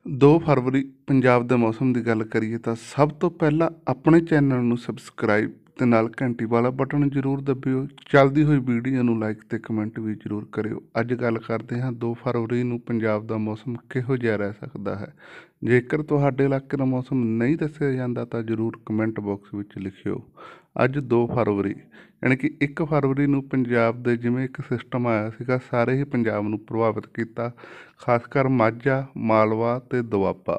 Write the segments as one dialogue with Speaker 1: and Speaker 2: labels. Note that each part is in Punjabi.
Speaker 1: 2 ਫਰਵਰੀ ਪੰਜਾਬ ਦੇ ਮੌਸਮ ਦੀ ਗੱਲ ਕਰੀਏ ਤਾਂ ਸਭ ਤੋਂ ਪਹਿਲਾਂ ਆਪਣੇ ਚੈਨਲ ਨੂੰ ਸਬਸਕ੍ਰਾਈਬ ਤੇ ਨਾਲ ਘੰਟੀ ਵਾਲਾ ਬਟਨ ਜ਼ਰੂਰ ਦਬਿਓ। ਚੱਲਦੀ ਹੋਈ ਵੀਡੀਓ ਨੂੰ ਲਾਈਕ ਤੇ ਕਮੈਂਟ ਵੀ ਜ਼ਰੂਰ ਕਰਿਓ। ਅੱਜ ਗੱਲ ਕਰਦੇ ਹਾਂ 2 ਫਰਵਰੀ ਨੂੰ ਪੰਜਾਬ ਦਾ ਮੌਸਮ ਕਿਹੋ ਜਿਹਾ ਰਹਿ ਸਕਦਾ ਹੈ। ਜੇਕਰ ਤੁਹਾਡੇ ਇਲਾਕੇ ਦਾ ਮੌਸਮ ਨਹੀਂ ਦੱਸਿਆ ਜਾਂਦਾ ਤਾਂ ਜ਼ਰੂਰ ਕਮੈਂਟ ਬਾਕਸ ਵਿੱਚ ਲਿਖਿਓ। ਅੱਜ 2 ਫਰਵਰੀ ਯਾਨੀ ਕਿ 1 ਫਰਵਰੀ ਨੂੰ ਪੰਜਾਬ ਦੇ ਜਿਵੇਂ ਇੱਕ ਸਿਸਟਮ ਆਇਆ ਸੀਗਾ, ਸਾਰੇ ਹੀ ਪੰਜਾਬ ਨੂੰ ਪ੍ਰਭਾਵਿਤ ਕੀਤਾ, ਖਾਸ ਕਰ ਮਾਝਾ, ਮਾਲਵਾ ਤੇ ਦੁਆਬਾ।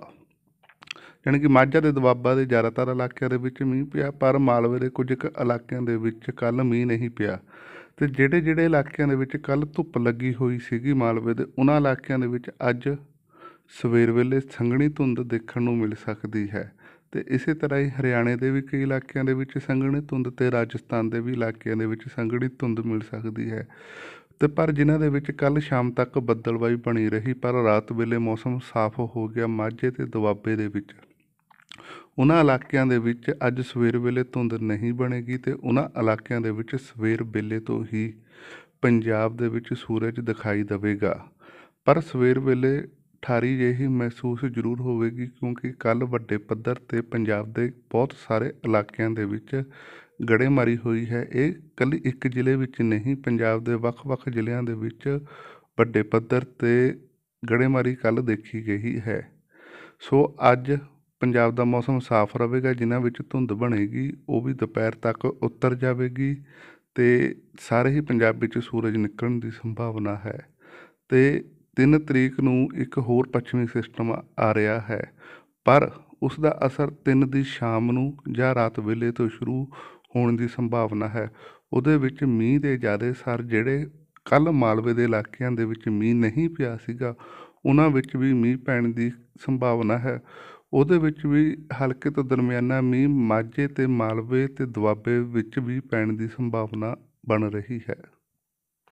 Speaker 1: ਯਾਨੀ ਕਿ ਮਾਝਾ ਤੇ ਦੁਆਬਾ ਦੇ ਜ਼ਿਆਦਾਤਰ ਇਲਾਕਿਆਂ ਦੇ ਵਿੱਚ ਮੀਂਹ ਪਿਆ, ਪਰ ਮਾਲਵੇ ਦੇ ਕੁਝ ਕੁ ਇਲਾਕਿਆਂ ਦੇ ਵਿੱਚ ਕੱਲ੍ਹ ਮੀਂਹ ਨਹੀਂ ਪਿਆ। ਅਤੇ ਜਿਹੜੇ ਇਲਾਕਿਆਂ ਦੇ ਵਿੱਚ ਕੱਲ੍ਹ ਧੁੱਪ ਲੱਗੀ ਹੋਈ ਸੀਗੀ ਮਾਲਵੇ ਦੇ, ਉਹਨਾਂ ਇਲਾਕਿਆਂ ਦੇ ਵਿੱਚ ਅੱਜ ਸਵੇਰ ਵੇਲੇ ਸੰਘਣੀ ਧੁੰਦ ਦੇਖਣ ਨੂੰ ਮਿਲ ਸਕਦੀ ਹੈ। ਅਤੇ ਇਸੇ ਤਰ੍ਹਾਂ ਹੀ ਹਰਿਆਣੇ ਦੇ ਵੀ ਕਈ ਇਲਾਕਿਆਂ ਦੇ ਵਿੱਚ ਸੰਘਣੀ ਧੁੰਦ ਅਤੇ ਰਾਜਸਥਾਨ ਦੇ ਵੀ ਇਲਾਕਿਆਂ ਦੇ ਵਿੱਚ ਸੰਘਣੀ ਧੁੰਦ ਮਿਲ ਸਕਦੀ ਹੈ। ਅਤੇ ਪਰ ਜਿਨ੍ਹਾਂ ਦੇ ਵਿੱਚ ਕੱਲ੍ਹ ਸ਼ਾਮ ਤੱਕ ਬੱਦਲਬਾਈ ਬਣੀ ਰਹੀ, ਪਰ ਰਾਤ ਵੇਲੇ ਮੌਸਮ ਸਾਫ਼ ਹੋ ਗਿਆ ਮਾਝੇ ਅਤੇ ਦੁਆਬੇ ਦੇ ਵਿੱਚ। ਉਹਨਾਂ ਇਲਾਕਿਆਂ ਦੇ ਵਿੱਚ ਅੱਜ ਸਵੇਰ ਵੇਲੇ ਧੁੰਦ ਨਹੀਂ ਬਣੇਗੀ ਅਤੇ ਉਹਨਾਂ ਇਲਾਕਿਆਂ ਦੇ ਵਿੱਚ ਸਵੇਰ ਵੇਲੇ ਤੋਂ ਹੀ ਪੰਜਾਬ ਦੇ ਵਿੱਚ ਸੂਰਜ ਦਿਖਾਈ ਦੇਵੇਗਾ। ਪਰ ਸਵੇਰ ਵੇਲੇ ਠਾਰੀ ਜਿਹੀ ਮਹਿਸੂਸ ਜ਼ਰੂਰ ਹੋਵੇਗੀ, ਕਿਉਂਕਿ ਕੱਲ੍ਹ ਵੱਡੇ ਪੱਧਰ 'ਤੇ ਪੰਜਾਬ ਦੇ ਬਹੁਤ ਸਾਰੇ ਇਲਾਕਿਆਂ ਦੇ ਵਿੱਚ ਗੜ੍ਹੇਮਾਰੀ ਹੋਈ ਹੈ। ਇਹ ਇਕੱਲੀ ਇੱਕ ਜ਼ਿਲ੍ਹੇ ਵਿੱਚ ਨਹੀਂ, ਪੰਜਾਬ ਦੇ ਵੱਖ-ਵੱਖ ਜ਼ਿਲ੍ਹਿਆਂ ਦੇ ਵਿੱਚ ਵੱਡੇ ਪੱਧਰ 'ਤੇ ਗੜ੍ਹੇਮਾਰੀ ਕੱਲ੍ਹ ਦੇਖੀ ਗਈ ਹੈ। ਸੋ ਅੱਜ ਪੰਜਾਬ ਦਾ ਮੌਸਮ ਸਾਫ਼ ਰਹੇਗਾ। ਜਿਨ੍ਹਾਂ ਵਿੱਚ ਧੁੰਦ ਬਣੇਗੀ ਉਹ ਵੀ ਦੁਪਹਿਰ ਤੱਕ ਉਤਰ ਜਾਵੇਗੀ ਅਤੇ ਸਾਰੇ ਹੀ ਪੰਜਾਬ ਵਿੱਚ ਸੂਰਜ ਨਿਕਲਣ ਦੀ ਸੰਭਾਵਨਾ ਹੈ। ਅਤੇ 3 ਤਰੀਕ ਨੂੰ ਇੱਕ ਹੋਰ ਪੱਛਮੀ ਸਿਸਟਮ ਆ ਰਿਹਾ ਹੈ, ਪਰ ਉਸ ਦਾ ਅਸਰ 3 ਦੀ ਸ਼ਾਮ ਨੂੰ ਜਾਂ ਰਾਤ ਵੇਲੇ ਤੋਂ ਸ਼ੁਰੂ ਹੋਣ ਦੀ ਸੰਭਾਵਨਾ ਹੈ। ਉਹਦੇ ਵਿੱਚ ਮੀਂਹ ਦੇ ਜ਼ਿਆਦਾ ਸਰ ਜਿਹੜੇ ਕੱਲ੍ਹ ਮਾਲਵੇ ਦੇ ਇਲਾਕਿਆਂ ਦੇ ਵਿੱਚ ਮੀਂਹ ਨਹੀਂ ਪਿਆ ਸੀਗਾ, ਉਹਨਾਂ ਵਿੱਚ ਵੀ ਮੀਂਹ ਪੈਣ ਦੀ ਸੰਭਾਵਨਾ ਹੈ। ਉਹਦੇ ਵਿੱਚ ਵੀ ਹਲਕੇ ਤੋਂ ਦਰਮਿਆਨਾ ਮੀਂਹ ਮਾਝੇ ਅਤੇ ਮਾਲਵੇ ਅਤੇ ਦੁਆਬੇ ਵਿੱਚ ਵੀ ਪੈਣ ਦੀ ਸੰਭਾਵਨਾ ਬਣ ਰਹੀ ਹੈ।